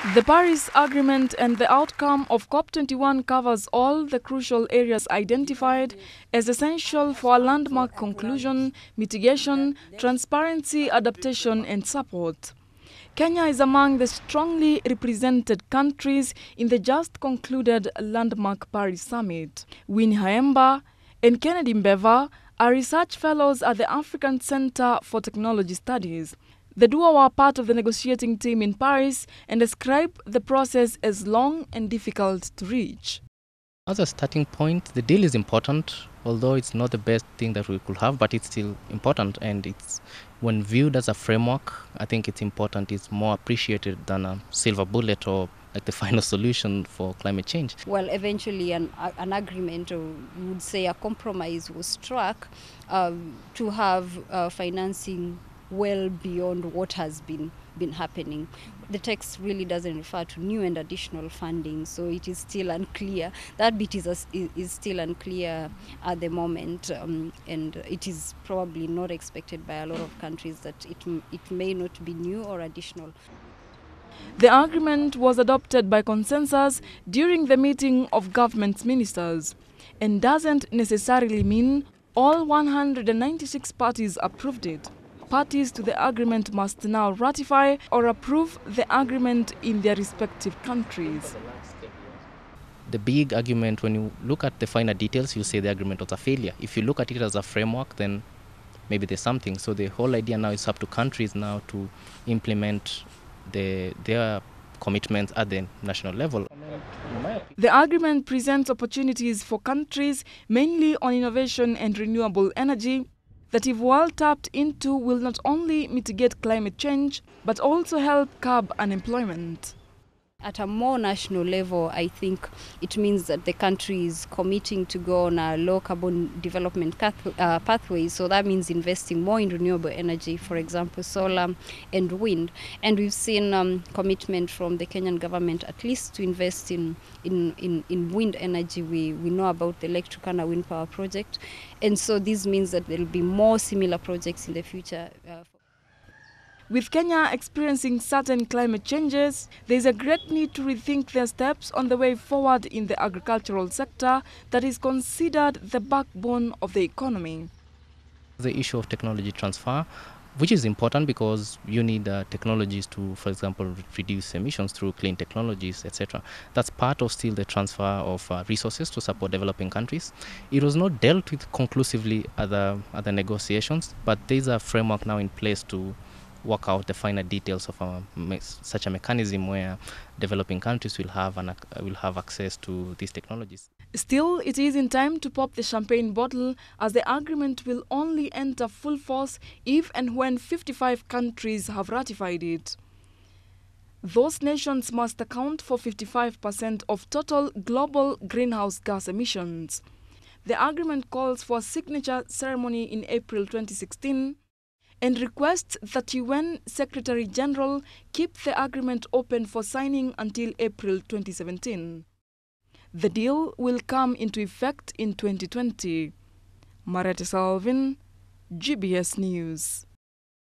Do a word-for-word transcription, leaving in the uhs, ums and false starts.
The Paris Agreement and the outcome of COP twenty-one covers all the crucial areas identified as essential for a landmark conclusion, mitigation, transparency, adaptation and support. Kenya is among the strongly represented countries in the just concluded landmark Paris Summit. Winnie Haemba and Kennedy Mbeva are research fellows at the African Center for Technology Studies. The duo were part of the negotiating team in Paris and describe the process as long and difficult to reach. As a starting point, the deal is important, although it's not the best thing that we could have, but it's still important, and it's when viewed as a framework, I think it's important, it's more appreciated than a silver bullet or like the final solution for climate change. Well, eventually an, an agreement, or you would say a compromise, was struck um, to have uh, financing well beyond what has been been happening. The text really doesn't refer to new and additional funding, so it is still unclear. That bit is, a, is still unclear at the moment, um, and it is probably not expected by a lot of countries that it, it may not be new or additional. The agreement was adopted by consensus during the meeting of government ministers and doesn't necessarily mean all one hundred ninety-six parties approved it. Parties to the agreement must now ratify or approve the agreement in their respective countries. The big argument, when you look at the finer details, you say the agreement was a failure. If you look at it as a framework, then maybe there's something. So the whole idea now is up to countries now to implement the, their commitments at the national level. The agreement presents opportunities for countries, mainly on innovation and renewable energy, that if well tapped into will not only mitigate climate change, but also help curb unemployment. At a more national level, I think it means that the country is committing to go on a low carbon development uh, pathway. So that means investing more in renewable energy, for example, solar and wind. And we've seen um, commitment from the Kenyan government at least to invest in, in, in, in wind energy. We, we know about the Lake Turkana wind power project. And so this means that there will be more similar projects in the future. Uh, With Kenya experiencing certain climate changes, there is a great need to rethink their steps on the way forward in the agricultural sector that is considered the backbone of the economy. The issue of technology transfer, which is important because you need uh, technologies to, for example, reduce emissions through clean technologies, et cetera. That's part of still the transfer of uh, resources to support developing countries. It was not dealt with conclusively at the, at the negotiations, but there's a framework now in place to work out the finer details of a, such a mechanism where developing countries will have an, will have access to these technologies. Still, it is in time to pop the champagne bottle, as the agreement will only enter full force if and when fifty-five countries have ratified it. Those nations must account for fifty-five percent of total global greenhouse gas emissions. The agreement calls for a signature ceremony in April twenty sixteen and requests that U N Secretary General keep the agreement open for signing until April twenty seventeen. The deal will come into effect in twenty twenty. Marete Salvin, G B S News.